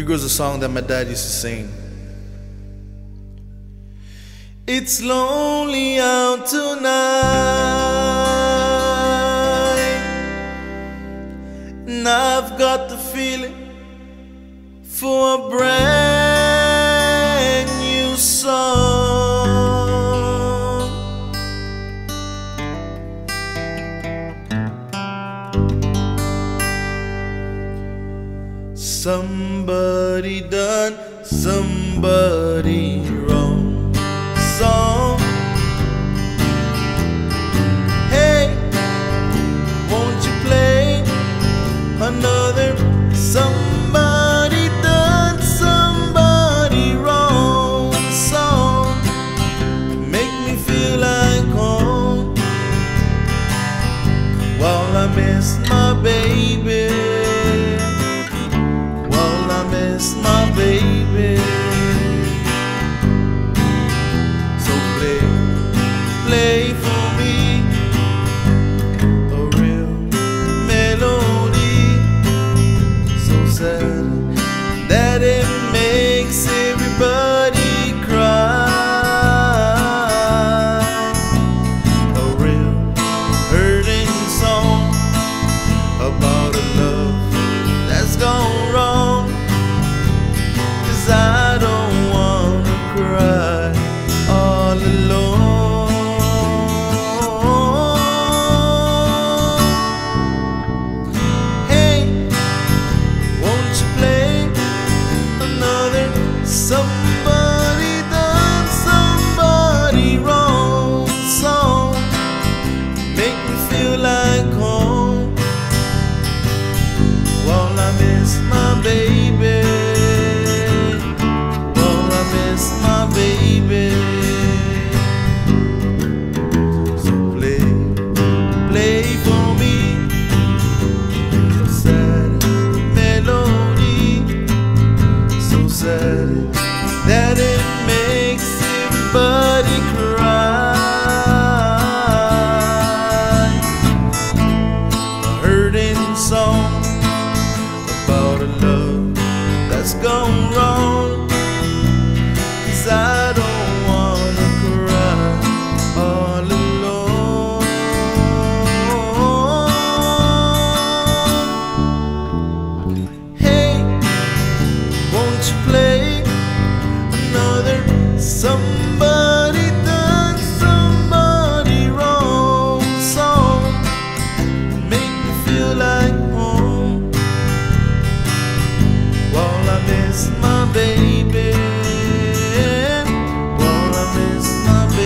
Here goes a song that my dad used to sing. It's lonely out tonight, and I've got the feeling for a brand new song. Somebody done somebody wrong. Song. Hey, won't you play another somebody done somebody wrong song? Make me feel like home while I miss my baby, while I miss my baby. Play for me a real melody, so sad that it makes everybody cry. A real hurting song about a love that's gone wrong, 'cause I don't wanna cry all alone. Somebody done somebody wrong song. Make me feel like home while I miss my baby, while I miss my baby. So play for me a sad melody, so sad that it makes everybody cry. A hurting song about a love that's gone wrong, 'cause I don't wanna cry all alone. Hey, won't you play another somebody done somebody wrong song? Make me feel like home while I miss my baby, while I miss my baby.